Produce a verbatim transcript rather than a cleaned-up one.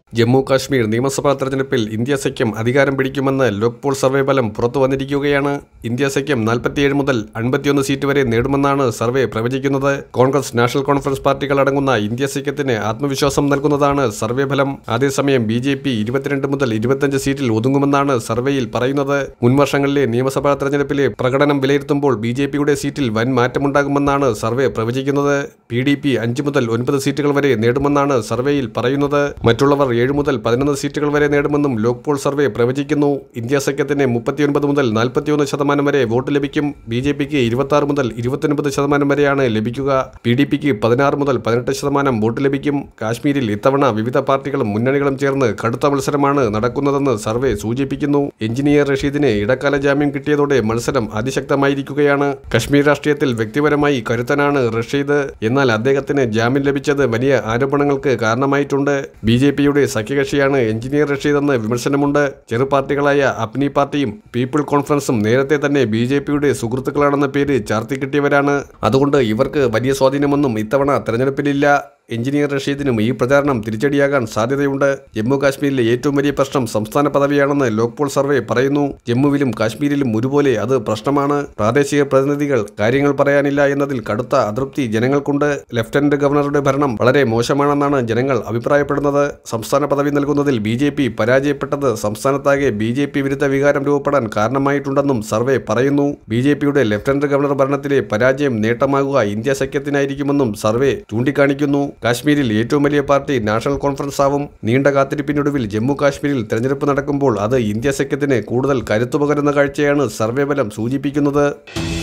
ജമ്മു കാശ്മീർ നിയമസഭാ തെരഞ്ഞെടുപ്പിൽ ഇന്ത്യ സഖ്യം അധികാരം പിടിക്കുമെന്ന് ലോക്പോൾ സർവേ ഫലം പുറത്തു വന്നിരിക്കുകയാണ്. ഇന്ത്യ സഖ്യം നാൽപ്പത്തിയേഴ് മുതൽ അൻപത്തിയൊന്ന് സീറ്റ് വരെ നേടുമെന്നാണ് സർവേ പ്രവചിക്കുന്നത്. കോൺഗ്രസ്, നാഷണൽ കോൺഫറൻസ് പാർട്ടികൾ അടങ്ങുന്ന ഇന്ത്യ സഖ്യത്തിന് ആത്മവിശ്വാസം നൽകുന്നതാണ് സർവേ ഫലം. അതേസമയം ബി ജെ പി ഇരുപത്തിരണ്ട് മുതൽ ഇരുപത്തിയഞ്ച് സീറ്റിൽ ഒതുങ്ങുമെന്നാണ് സർവേയിൽ പറയുന്നത്. മുൻവർഷങ്ങളിലെ നിയമസഭാ തെരഞ്ഞെടുപ്പിലെ പ്രകടനം വിലയിരുത്തുമ്പോൾ ബി ജെ പിയുടെ സീറ്റിൽ വൻ മാറ്റമുണ്ടാകുമെന്നാണ് സർവേ പ്രവചിക്കുന്നത്. പി ഡി പി അഞ്ച് മുതൽ ഒൻപത് സീറ്റുകൾ വരെ നേടുമെന്നാണ് സർവേയിൽ പറയുന്നത്. മറ്റുള്ളവർ ഏഴ് മുതൽ പതിനൊന്ന് സീറ്റുകൾ വരെ നേടുമെന്നും ലോക്പോൾ സർവേ പ്രവചിക്കുന്നു. ഇന്ത്യ സഖ്യത്തിന് മുപ്പത്തിയൊൻപത് മുതൽ നാൽപ്പത്തിയൊന്ന് ശതമാനം വരെ വോട്ട് ലഭിക്കും. ബി ജെ പിക്ക് ഇരുപത്തി ആറ് മുതൽ ഇരുപത്തിയൊൻപത് ശതമാനം വരെയാണ് ലഭിക്കുക. പി ഡി പിക്ക് പതിനാറ് മുതൽ പതിനെട്ട് ശതമാനം വോട്ട് ലഭിക്കും. കാശ്മീരിൽ ഇത്തവണ വിവിധ പാർട്ടികളും മുന്നണികളും ചേർന്ന് കടുത്ത മത്സരമാണ് നടക്കുന്നതെന്ന് സർവേ സൂചിപ്പിക്കുന്നു. എഞ്ചിനീയർ റഷീദിന് ഇടക്കാല ജാമ്യം കിട്ടിയതോടെ മത്സരം അതിശക്തമായിരിക്കുകയാണ്. കശ്മീർ രാഷ്ട്രീയത്തിൽ വ്യക്തിപരമായി കരുത്തനാണ് റഷീദ്. എന്നാൽ അദ്ദേഹത്തിന് ജാമ്യം ലഭിച്ചത് വലിയ ആരോപണങ്ങൾക്ക് കാരണമായിട്ടുണ്ട്. ബി ജെ പിയുടെ സഖ്യകക്ഷിയാണ് എഞ്ചിനീയർ റഷീദെന്ന് വിമർശനമുണ്ട്. ചെറു പാർട്ടികളായ അപ്നി പാർട്ടിയും പീപ്പിൾ കോൺഫറൻസും നേരത്തെ തന്നെ ബി ജെ പിയുടെ സുഹൃത്തുക്കളാണെന്ന പേര് ചാർത്തിക്കിട്ടിയവരാണ്. അതുകൊണ്ട് ഇവർക്ക് വലിയ സ്വാധീനമൊന്നും ഇത്തവണ തെരഞ്ഞെടുപ്പിലില്ല. എഞ്ചിനീയർ റഷീദിനും ഈ പ്രചാരണം തിരിച്ചടിയാകാൻ സാധ്യതയുണ്ട്. ജമ്മു കാശ്മീരിലെ ഏറ്റവും വലിയ പ്രശ്നം സംസ്ഥാന പദവിയാണെന്ന് ലോക്പോൾ സർവേ പറയുന്നു. ജമ്മുവിലും കാശ്മീരിലും ഒരുപോലെ അത് പ്രശ്നമാണ്. പ്രാദേശിക പ്രതിനിധികൾ കാര്യങ്ങൾ പറയാനില്ല എന്നതിൽ കടുത്ത അതൃപ്തി ജനങ്ങൾക്കുണ്ട്. ലഫ്റ്റനന്റ് ഗവർണറുടെ ഭരണം വളരെ മോശമാണെന്നാണ് ജനങ്ങൾ അഭിപ്രായപ്പെടുന്നത്. സംസ്ഥാന പദവി നൽകുന്നതിൽ ബി ജെ പി പരാജയപ്പെട്ടത് സംസ്ഥാനത്താകെ ബി ജെ പി വിരുദ്ധ വികാരം രൂപപ്പെടാൻ കാരണമായിട്ടുണ്ടെന്നും സർവേ പറയുന്നു. ബി ജെ പിയുടെ ലഫ്റ്റനന്റ് ഗവർണർ ഭരണത്തിലെ പരാജയം നേട്ടമാകുക ഇന്ത്യ സഖ്യത്തിനായിരിക്കുമെന്നും സർവേ ചൂണ്ടിക്കാണിക്കുന്നു. കാശ്മീരിൽ ഏറ്റവും വലിയ പാർട്ടി നാഷണൽ കോൺഫറൻസ് ആവും. നീണ്ട കാത്തിരിപ്പിനൊടുവിൽ ജമ്മു കാശ്മീരിൽ തെരഞ്ഞെടുപ്പ് നടക്കുമ്പോൾ അത് ഇന്ത്യ സഖ്യത്തിന് കൂടുതൽ കരുത്തുപകരുന്ന കാഴ്ചയാണ് സർവേ ഫലം സൂചിപ്പിക്കുന്നത്.